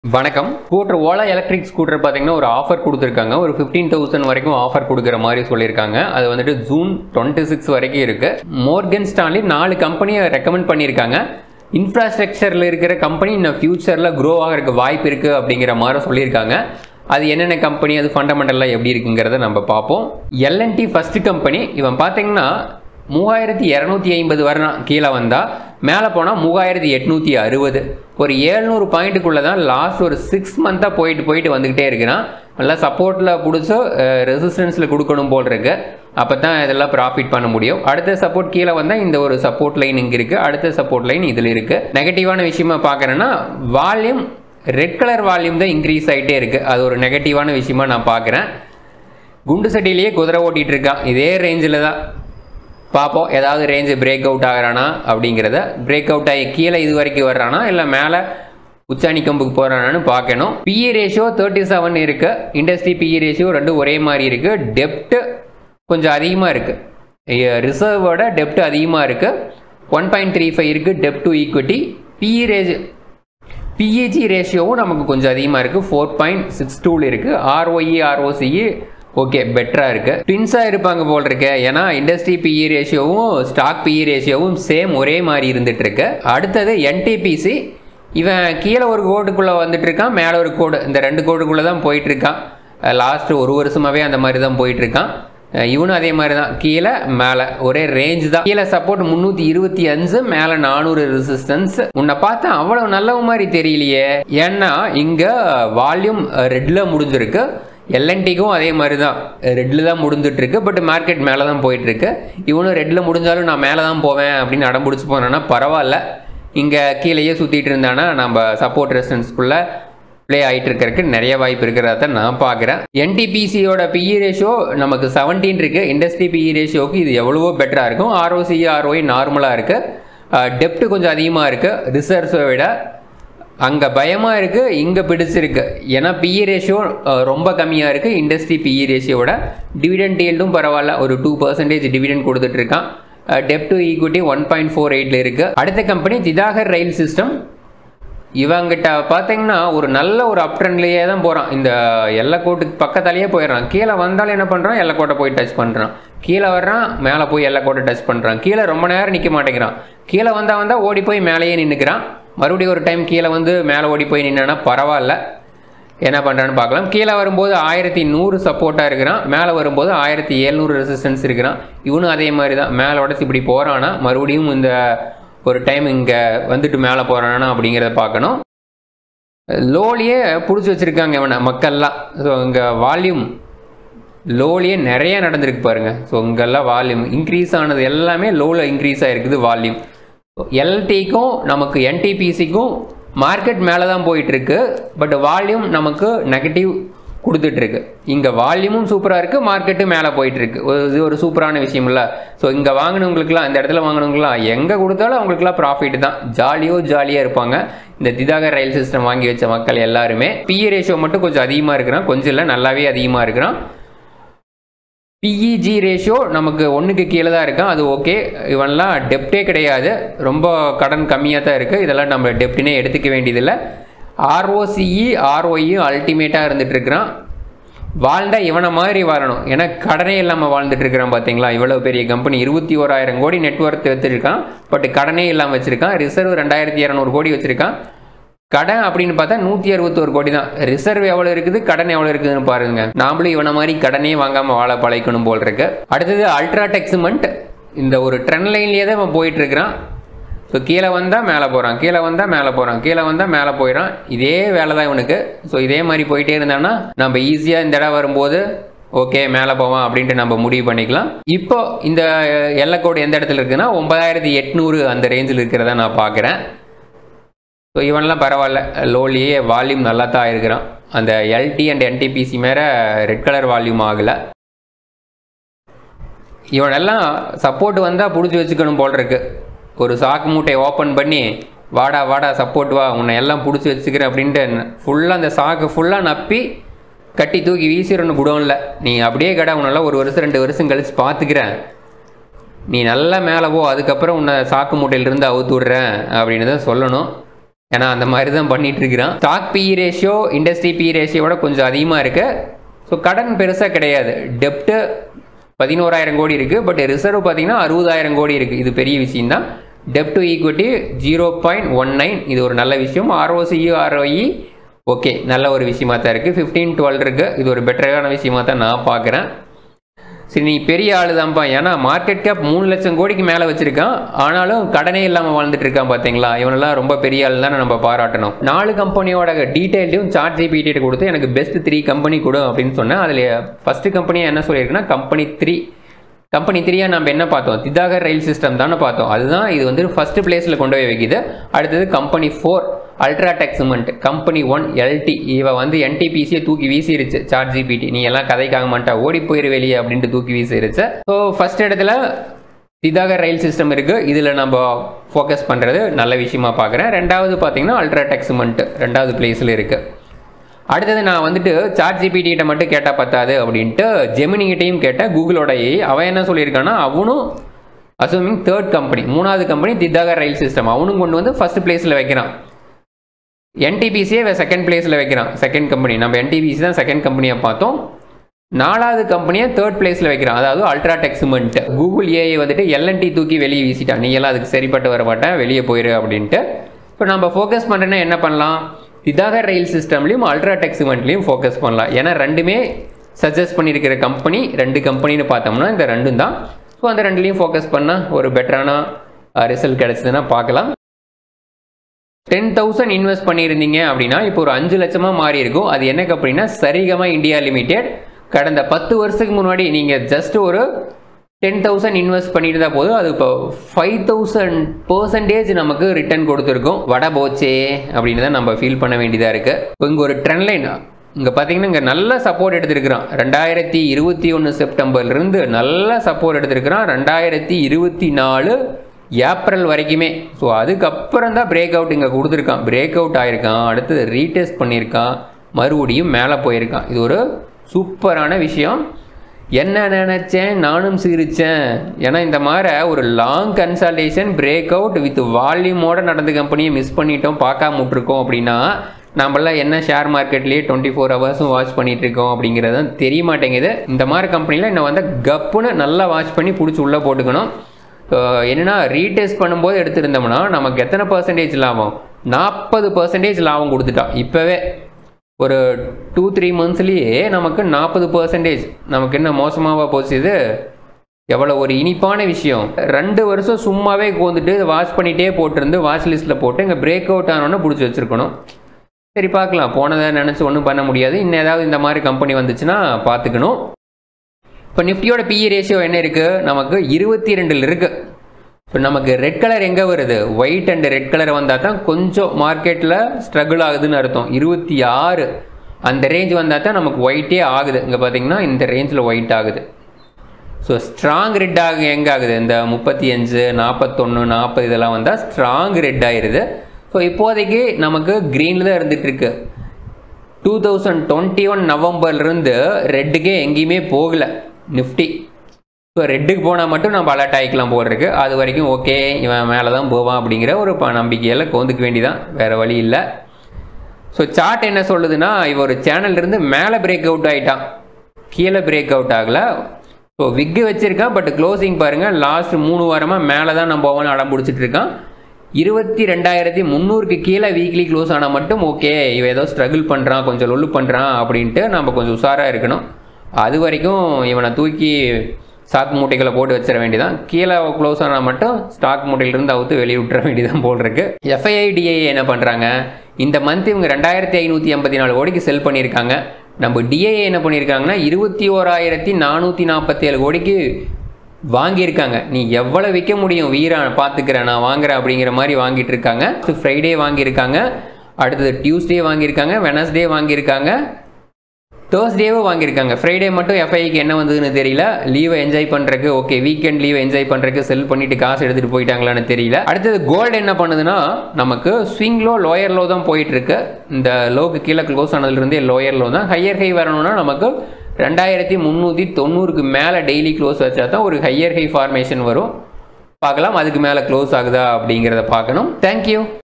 வணக்கம். Scooter Ola electric scooter பார்த்தீங்கன்னா ஒரு ஆஃபர் கொடுத்துருக்காங்க. ஒரு 15,000 வரைக்கும் ஆஃபர் கொடுக்குற மாதிரி சொல்லியிருக்காங்க. அது வந்துட்டு ஜூன் 26 வரைக்கும் இருக்குது. மோர்கன் ஸ்டான்லி 4 கம்பெனியை ரெக்கமெண்ட் பண்ணியிருக்காங்க. இன்ஃப்ராஸ்ட்ரக்சரில் இருக்கிற கம்பெனி இன்னும் ஃபியூச்சரில் க்ரோ ஆகிறதுக்கு வாய்ப்பு இருக்குது அப்படிங்கிற மாதிரி சொல்லியிருக்காங்க. அது என்னென்ன கம்பெனி, அது ஃபண்டமெண்டலாக எப்படி இருக்குங்கிறத நம்ம பார்ப்போம். L N T first company. இவன் பார்த்தீங்கன்னா 3250 வரணும். கீழே வந்தால் மேலே போனால் 3860. ஒரு 700 பாயிண்ட்டுக்குள்ளே தான் லாஸ்ட் ஒரு 6 மந்த்தாக போயிட்டு வந்துக்கிட்டே இருக்கிறான். நல்லா சப்போர்ட்டில் பிடிச்சோ ரெசிஸ்டன்ஸில் கொடுக்கணும் போல் இருக்கு. அப்போ தான் இதெல்லாம் ப்ராஃபிட் பண்ண முடியும். அடுத்த சப்போர்ட் கீழே வந்தால் இந்த ஒரு சப்போர்ட் லைன் இங்கே இருக்குது. அடுத்த சப்போர்ட் லைன் இதில் இருக்குது. நெகட்டிவான விஷயமா பார்க்குறேன்னா வால்யூம், ரெட் கலர் வால்யூம் தான் இன்க்ரீஸ் ஆகிட்டே இருக்குது. அது ஒரு நெகட்டிவான விஷயமா நான் பார்க்குறேன். குண்டு சட்டிலேயே குதிரை ஓட்டிகிட்டு இருக்கான். இதே ரேஞ்சில் தான் பார்ப்போம். ஏதாவது ரேஞ்சு பிரேக் அவுட் ஆகிறானா அப்படிங்கிறத. பிரேக் அவுட் ஆகி கீழே இது வரைக்கும் வர்றானா இல்லை மேலே உச்சாணி கம்புக்கு போகிறானான்னு பார்க்கணும். பிஇ ரேஷியோ 37 இருக்குது. இண்டஸ்ட்ரி பிஇ ரேஷியோ ரெண்டும் ஒரே மாதிரி இருக்குது. டெப்ட்டு கொஞ்சம் அதிகமாக இருக்குது. ரிசர்வோட டெப்ட் அதிகமாக இருக்குது. 1.35 இருக்குது டெப்ட் டு ஈக்விட்டி. பிஇஜி ரேஷியோவும் நமக்கு கொஞ்சம் அதிகமாக இருக்குது. 4.62 இருக்குது. ஆர்ஓஇ ஆர்ஓசிஇ ஓகே பெட்டராக இருக்குது. ட்வின்ஸாக இருப்பாங்க போல் இருக்கு. ஏன்னா இண்டஸ்ட்ரி பிஇ ரேஷியோவும் ஸ்டாக் பிஇ ரேஷியோவும் சேம் ஒரே மாதிரி இருந்துகிட்ருக்கு. அடுத்தது என்டிபிசி. இவன் கீழே ஒரு கோடுக்குள்ளே வந்துட்டு இருக்கான், மேலே ஒரு கோடு. இந்த 2 கோடுக்குள்ளே தான் போயிட்டுருக்கான். லாஸ்ட்டு ஒரு வருஷமாகவே அந்த மாதிரி தான் போயிட்டுருக்கான். இவனும் அதே மாதிரி தான், கீழே மேலே ஒரே ரேஞ்ச் தான். கீழே சப்போர்ட் 325, மேலே 400 ரெசிஸ்டன்ஸ். உன்னை பார்த்தா அவ்வளோ நல்ல மாதிரி தெரியலையே. ஏன்னா இங்கே வால்யூம் ரெட்டில் முடிஞ்சிருக்கு. எல்என்டிக்கும் அதே மாதிரி தான் ரெட்டில் தான் முடிஞ்சிட்ருக்கு. பட் மார்க்கெட் மேலே தான் போயிட்டுருக்கு. இவனும் ரெட்டில் முடிஞ்சாலும் நான் மேலே தான் போவேன் அப்படின்னு அடம் பிடிச்சி போனேன்னா பரவாயில்ல. இங்கே கீழேயே சுற்றிட்டு இருந்தானா நம்ம சப்போர்ட் ரெசிஸ்டன்ஸ்குள்ளே ப்ளே ஆகிட்டு இருக்கிறதுக்கு நிறைய வாய்ப்பு இருக்கிறத நான் பார்க்குறேன். என்டிபிசியோட பிஇ ரேஷியோ நமக்கு 17 இருக்குது. இண்டஸ்ட்ரி பிஇ ரேஷியோவுக்கு இது எவ்வளவோ பெட்டராக இருக்கும். ஆர்ஓசி ஆர்ஓஐ நார்மலாக இருக்குது. டெப்ட் கொஞ்சம் அதிகமாக இருக்குது ரிசர்வ்ஸை விட. அங்கே பயமாக இருக்குது, இங்கே பிடிச்சிருக்கு. ஏன்னா பிஇ ரேஷியோ ரொம்ப கம்மியாக இருக்குது இண்டஸ்ட்ரி பிஇ ரேஷியோட. டிவிடெண்ட் ஈல்டும் பரவாயில்ல, ஒரு 2% டிவிடெண்ட் கொடுத்துட்ருக்கான். டெப்ட் டு ஈக்விட்டி 1.48 இருக்குது. அடுத்த கம்பெனி திதாகர் ரயில் சிஸ்டம். இவங்கிட்ட பார்த்தீங்கன்னா ஒரு நல்ல ஒரு அப் ட்ரெண்ட்லேயே தான் போகிறான். இந்த எல்லக்கோட்டுக்கு பக்கத்தாலேயே போயிடுறான். கீழே வந்தாலும் என்ன பண்ணுறான், எல்லக்கோட்டை போய் டச் பண்ணுறான். கீழே வர்றான், மேலே போய் எல்லக்கோட்டை டச் பண்ணுறான். கீழே ரொம்ப நேரம் நிற்க மாட்டேங்கிறான். கீழே வந்தால் ஓடி போய் மேலேயே நின்றுக்கிறான். மறுபடியும் ஒரு டைம் கீழே வந்து மேலே ஓடி போய் நின்னா பரவாயில்ல. என்ன பண்ணுறான்னு பார்க்கலாம். கீழே வரும்போது 1100 சப்போர்ட்டாக இருக்கிறான். மேலே வரும்போது 1700 ரெசிஸ்டன்ஸ் இருக்கிறான். இவனும் அதே மாதிரி தான் மேலே உடச்சி இப்படி போகிறான்னா மறுபடியும் இந்த ஒரு டைம் இங்கே வந்துட்டு மேலே போகிறானா அப்படிங்கிறத பார்க்கணும். லோலியே பிடிச்சி வச்சுருக்காங்க இவனை மக்கள்லாம். ஸோ இங்கே வால்யூம் லோலியே நிறைய நடந்திருக்கு பாருங்கள். ஸோ இங்கெல்லாம் வால்யூம் இன்க்ரீஸ் ஆனது எல்லாமே லோவில் இன்க்ரீஸ் ஆகிருக்குது வால்யூம். எல்டிக்கும் நமக்கு என்டிபிசிக்கும் மார்க்கெட் மேலே தான் போயிட்டுருக்கு. பட் வால்யூம் நமக்கு நெகட்டிவ் கொடுத்துட்ருக்கு. இங்கே வால்யூமும் சூப்பராக இருக்குது, மார்க்கெட்டும் மேலே போயிட்டுருக்கு. இது ஒரு சூப்பரான விஷயம் இல்லை. ஸோ இங்கே வாங்கினவங்களுக்குலாம், இந்த இடத்துல வாங்கினவங்களாம் எங்கே கொடுத்தாலும் அவங்களுக்குலாம் ப்ராஃபிட் தான். ஜாலியாக இருப்பாங்க இந்த திதாகர் ரயில் சிஸ்டம் வாங்கி வச்ச மக்கள் எல்லாருமே. பிஇ ரேஷியோ மட்டும் கொஞ்சம் அதிகமாக இருக்கிறான், கொஞ்சம் இல்லை நல்லாவே அதிகமாக இருக்கிறான். பிஇஜி ரேஷியோ நமக்கு 1க்கு கீழே தான் இருக்கான். அது ஓகே. இவன்லாம் டெப்டே கிடையாது, ரொம்ப கடன் கம்மியாக தான் இருக்குது. இதெல்லாம் நம்ம டெப்டினே எடுத்துக்க வேண்டியதில்லை. ஆர்ஓசிஇ ஆர்ஓயும் அல்டிமேட்டாக இருந்துகிட்ருக்கிறான். வாழ்ந்தால் இவனை மாதிரி வாழணும். ஏன்னா கடனே இல்லாமல் வாழ்ந்துட்டுருக்கிறான். பார்த்தீங்களா, இவ்வளோ பெரிய கம்பெனி 21,000 கோடி நெட்ஒர்க் வச்சுருக்கான். பட் கடனே இல்லாமல் வச்சுருக்கான். ரிசர்வ் 2200 கோடி வச்சுருக்கான். கடன் அப்படின்னு பார்த்தா 161 கோடி தான். ரிசர்வ் எவ்வளோ இருக்குது, கடன் எவ்வளோ இருக்குதுன்னு பாருங்க. நாமளும் இவனை மாதிரி கடனே வாங்காமல் வாழ பழைக்கணும் போல் இருக்கு. அடுத்தது அல்ட்ராடெக் சிமெண்ட். இந்த ஒரு ட்ரெண்ட் லைன்லேயே தான் அவன் போயிட்டு இருக்கிறான். ஸோ கீழே வந்தால் மேலே போகிறான், கீழே வந்தால் மேலே போகிறான், கீழே வந்தால் மேலே போயிடான். இதே வேலை தான் இவனுக்கு. ஸோ இதே மாதிரி போயிட்டே இருந்தான்னா நம்ம ஈஸியாக இந்த இடம் வரும்போது ஓகே மேலே போவான் அப்படின்ட்டு நம்ம முடிவு பண்ணிக்கலாம். இப்போ இந்த எல்லக்கோடு எந்த இடத்துல இருக்குதுன்னா 9800 அந்த ரேஞ்சில் இருக்கிறத நான் பார்க்குறேன். ஸோ இவனெல்லாம் பரவாயில்ல, லோலியே வால்யூம் நல்லா தான் இருக்கிறான். அந்த எல்டி அண்ட் என்டிபிசி மேலே ரெட் கலர் வால்யூம் ஆகலை. இவனெல்லாம் சப்போர்ட் வந்தால் பிடிச்சி வச்சுக்கணும் போல் இருக்கு. ஒரு சாக்கு மூட்டையை ஓப்பன் பண்ணி வாடா சப்போர்ட் வா, உன்னை எல்லாம் பிடிச்சி வச்சுக்கிறேன் அப்படின்ட்டு ஃபுல்லாக அந்த சாக்கு ஃபுல்லாக நப்பி கட்டி தூக்கி வீசிடணும் குடோனில். நீ அப்படியே கடை, உன்னெல்லாம் 1 வருஷம் 2 வருஷம் கழிச்சு பார்த்துக்கிறேன், நீ நல்லா மேலே போ, அதுக்கப்புறம் உன்னை சாக்கு மூட்டையிலிருந்து அவுத்து விட்றேன் அப்படின்னு தான் சொல்லணும். ஏன்னா அந்த மாதிரி தான் பண்ணிட்டு இருக்கிறான். Stock P E ratio industry P E ரேஷியோட கொஞ்சம் அதிகமாக இருக்கு. ஸோ கடன் பெருசாக கிடையாது. டெப்ட்டு 11,000 கோடி இருக்குது. பட் ரிசர்வ் பார்த்தீங்கன்னா 60,000 கோடி இருக்குது. இது பெரிய விஷயம் தான். டெப்ட் டு ஈக்விட்டி 0.19, இது ஒரு நல்ல விஷயம். ROCE ROE ஓகே, நல்ல ஒரு விஷயமா தான் இருக்குது. 15-12 இருக்குது. இது ஒரு பெட்டரான விஷயமா தான் நான் பார்க்குறேன். சரி, நீ பெரிய ஆளு தான்ப்பா, ஏன்னா மார்க்கெட் கேப் 3 லட்சம் கோடிக்கு மேலே வச்சிருக்கான், ஆனாலும் கடனே இல்லாமல் வாழ்ந்துட்டு இருக்கான். பார்த்தீங்களா, இவனெல்லாம் ரொம்ப பெரிய ஆள் தான் நம்ம பாராட்டணும். 4 கம்பெனியோட டீட்டெயிலையும் சாட் ஜிபிடி கொடுத்து எனக்கு பெஸ்ட் 3 கம்பெனி கொடு அப்படின்னு சொன்னேன். அதில் ஃபர்ஸ்ட் கம்பெனி என்ன சொல்லியிருக்குன்னா கம்பெனி 3. கம்பெனி 3 நம்ம என்ன பார்த்தோம், திதாகர் ரயில் சிஸ்டம் தானே பார்த்தோம். அதுதான் இது வந்து ஃபர்ஸ்ட் பிளேஸில் கொண்டு போய் வைக்குது. அடுத்தது company 4 UltraTech cement. Company 1 LT, இவ வந்து NTPCயை தூக்கி வீசிருச்சு சாட் ஜிபிடி. நீ எல்லாம் கதைக்காக மாட்டா, ஓடி போயிரு வெளியே அப்படின்ட்டு தூக்கி வீசிருச்சு. ஸோ ஃபர்ஸ்ட் இடத்துல திதாகர் ரயில் சிஸ்டம் இருக்குது. இதில் நம்ம ஃபோக்கஸ் பண்ணுறது நல்ல விஷயமா பார்க்குறேன். ரெண்டாவது பார்த்தீங்கன்னா அல்ட்ராடெக் சிமெண்ட் 2வது பிளேஸில் இருக்குது. அடுத்தது நான் வந்துட்டு சாட் ஜிபிடிகிட்ட மட்டும் கேட்டால் பத்தாது அப்படின்ட்டு ஜெமினிகிட்டையும் கேட்டேன், கூகுளோட அவன் என்ன சொல்லியிருக்கான்னா அவனும் அசூமிங் 3rd கம்பெனி 3வது கம்பெனி திதாகர் ரயில் சிஸ்டம் அவனும் கொண்டு வந்து ஃபர்ஸ்ட் பிளேஸில் வைக்கிறான். NTPCயை செகண்ட் பிளேஸில் வைக்கிறான். செகண்ட் கம்பெனி நம்ம NTPC தான் செகண்ட் கம்பெனியை பார்த்தோம். 4வது கம்பெனியை 3rd பிளேஸில் வைக்கிறான், அதாவது அல்ட்ராடெக் சிமெண்ட். கூகுள் AI வந்துட்டு LNT தூக்கி வெளியே வீசிட்டான், நீ எல்லாம் அதுக்கு சரிப்பட்டு வர மாட்டேன், வெளியே போயிரு அப்படின்ட்டு. இப்போ நம்ம ஃபோக்கஸ் பண்ணுறேன்னா என்ன பண்ணலாம், திதாகர் ரயில் சிஸ்டம்லையும் அல்ட்ராடெக் சிமெண்ட்லையும் ஃபோக்கஸ் பண்ணலாம். ஏன்னா ரெண்டுமே சஜஸ்ட் பண்ணியிருக்கிற கம்பெனி 2 கம்பெனின்னு பார்த்தோம்னா இந்த 2 தான். ஸோ அந்த 2லையும் ஃபோக்கஸ் பண்ணால் ஒரு பெட்டரான ரிசல்ட் கிடைச்சதுன்னா பார்க்கலாம். 10,000 இன்வெஸ்ட் பண்ணியிருந்தீங்க அப்படின்னா இப்போ ஒரு 5 லட்சமாக மாறி இருக்கும். அது என்ன கம்பெனினா சரிகமா இந்தியா லிமிடெட். கடந்த 10 வருஷத்துக்கு முன்னாடி நீங்கள் ஜஸ்ட் ஒரு 10,000 இன்வெஸ்ட் பண்ணியிருந்தா போதும், அது இப்போ 5,000% நமக்கு ரிட்டர்ன் கொடுத்துருக்கோம். வட போச்சே அப்படின்னு தான் நம்ம ஃபீல் பண்ண வேண்டியதாக இருக்குது. இங்கே ஒரு ட்ரெண்ட் லைன் இங்கே பார்த்தீங்கன்னா இங்கே நல்ல சப்போர்ட் எடுத்திருக்கிறான். 2021 செப்டம்பர்லேருந்து நல்ல சப்போர்ட் எடுத்திருக்கிறான். 2024 ஏப்ரல் வரைக்குமே. ஸோ அதுக்கப்புறம் தான் பிரேக் அவுட் இங்கே கொடுத்துருக்கான். பிரேக் அவுட் ஆகிருக்கான், அடுத்தது ரீடெஸ்ட் பண்ணியிருக்கான், மறுபடியும் மேலே போயிருக்கான். இது ஒரு சூப்பரான விஷயம். என்ன நினச்சேன் நானும் சிரித்தேன். ஏன்னா இந்த மாதிரி ஒரு long consultation break out with வால்யூமோடு நடந்த கம்பெனியை மிஸ் பண்ணிட்டோம், பார்க்காம விட்டுருக்கோம் அப்படின்னா நம்மளாம் என்ன ஷேர் மார்க்கெட்லேயே 24 ஹவர்ஸும் வாட்ச் பண்ணிட்டு இருக்கோம் அப்படிங்கிறது தான் தெரிய மாட்டேங்குது. இந்த மாதிரி கம்பெனியில் இன்னும் வந்து கப்புன்னு நல்லா வாட்ச் பண்ணி பிடிச்சி உள்ளே போட்டுக்கணும். என்னென்னா ரீடெஸ்ட் பண்ணும்போது எடுத்துருந்தோம்னா நமக்கு எத்தனை % லாபம், 40% லாபம் கொடுத்துட்டான். இப்போவே ஒரு 2-3 மந்த்ஸ்லேயே நமக்கு 40%. நமக்கு என்ன மோசமாக போச்சு, இது எவ்வளோ ஒரு இனிப்பான விஷயம். 2 வருஷம் சும்மாவே கோந்துட்டு வாட்ச் பண்ணிகிட்டே போட்டிருந்து வாட்ச் லிஸ்ட்டில் போட்டு இங்கே பிரேக் அவுட் ஆனோன்னு பிடிச்சி வச்சுருக்கணும். சரி பார்க்கலாம், போனதை நினச்சி ஒன்றும் பண்ண முடியாது. இன்னும் ஏதாவது இந்த மாதிரி கம்பெனி வந்துச்சுன்னா பார்த்துக்கணும். இப்போ நிஃப்டியோட PE ரேஷியோ என்ன இருக்குது, நமக்கு 22 இருக்குது. இப்போ நமக்கு ரெட் கலர் எங்கே வருது, ஒயிட் அண்ட் ரெட் கலர் வந்தால் தான் கொஞ்சம் மார்க்கெட்டில் ஸ்ட்ரகிள் ஆகுதுன்னு அர்த்தம். 26 அந்த ரேஞ்ச் வந்தால் தான் நமக்கு ஒயிட்டே ஆகுது. இங்கே பார்த்தீங்கன்னா இந்த ரேஞ்சில் ஒயிட் ஆகுது. ஸோ ஸ்ட்ராங் ரெட் எங்கே ஆகுது, இந்த 35, 41, 40 இதெல்லாம் வந்தால் ஸ்ட்ராங் ரெட் ஆயிடுது. ஸோ இப்போதைக்கு நமக்கு க்ரீனில் தான் இருந்துகிட்ருக்கு. 2021 நவம்பர்லேருந்து ரெட்டுக்கே எங்கேயுமே போகலை நிஃப்டி. ஸோ ரெட்டுக்கு போனால் மட்டும் நம்ம அலர்ட் ஆகிக்கலாம் போடுறதுக்கு. அது வரைக்கும் ஓகே, இவன் மேலே தான் போவான் அப்படிங்கிற ஒரு நம்பிக்கையில் கோந்துக்க வேண்டிதான், வேறு வழி இல்லை. ஸோ சார்ட் என்ன சொல்லுதுன்னா, இவன் ஒரு சேனல்லேருந்து மேலே பிரேக் அவுட் ஆகிட்டான், கீழே பிரேக் அவுட் ஆகலை. ஸோ விக்கு வச்சுருக்கான், பட் க்ளோசிங் பாருங்கள் லாஸ்ட் 3 வாரமாக மேலே தான் நம்ம போவான்னு அடம் பிடிச்சிட்டு இருக்கான். 22,300க்கு கீழே வீக்லி க்ளோஸ் ஆனால் மட்டும் ஓகே, இவன் ஏதோ ஸ்ட்ரகிள் பண்ணுறான், கொஞ்சம் லொல்லு பண்ணுறான் அப்படின்ட்டு நம்ம கொஞ்சம் உஷாராக இருக்கணும். அது வரைக்கும் இவனை தூக்கி ஸ்டாக் மூட்டைகளை போட்டு வச்சிட வேண்டியதான். கீழே க்ளோஸ் ஆனால் மட்டும் ஸ்டாக் மூட்டையிலிருந்து அவுத்து வெளியே விட்டுற வேண்டியதான் போல் இருக்கு. FII-DIA என்ன பண்ணுறாங்க, இந்த மந்த் இவங்க 2,584 கோடிக்கு செல் பண்ணியிருக்காங்க. நம்ம DIA என்ன பண்ணியிருக்காங்கன்னா 21,447 கோடிக்கு வாங்கியிருக்காங்க. நீ எவ்வளோ விற்க முடியும் வீரா, பார்த்துக்கிறேன் நான் வாங்குறேன் அப்படிங்கிற மாதிரி வாங்கிட்டு இருக்காங்க. ஃப்ரைடே வாங்கியிருக்காங்க, அடுத்தது டியூஸ்டே வாங்கியிருக்காங்க, வெனஸ்டே வாங்கியிருக்காங்க, தேர்ஸ்டேவும் வாங்கியிருக்காங்க. ஃப்ரைடே மட்டும் FIIக்கு என்ன வந்ததுன்னு தெரியல. லீவை என்ஜாய் பண்ணுறக்கு, ஓகே வீக்கெண்ட் லீவை என்ஜாய் பண்ணுறக்கு செல் பண்ணிட்டு காசு எடுத்துகிட்டு போயிட்டாங்களான்னு தெரியல. அடுத்தது கோல்டு என்ன பண்ணுதுன்னா, நமக்கு ஸ்விங் லோ லோயர் லோ தான் போயிட்டுருக்கு. இந்த லோக்கு கீழே க்ளோஸ் ஆனதுலேருந்தே லோயர் லோ தான். ஹையர் ஹை வரணும்னா நமக்கு 2,390க்கு மேலே டெய்லி க்ளோஸ் வச்சா தான் ஒரு ஹையர் ஹை ஃபார்மேஷன் வரும். பார்க்கலாம் அதுக்கு மேலே க்ளோஸ் ஆகுதா அப்படிங்கிறத பார்க்கணும். தேங்க்யூ.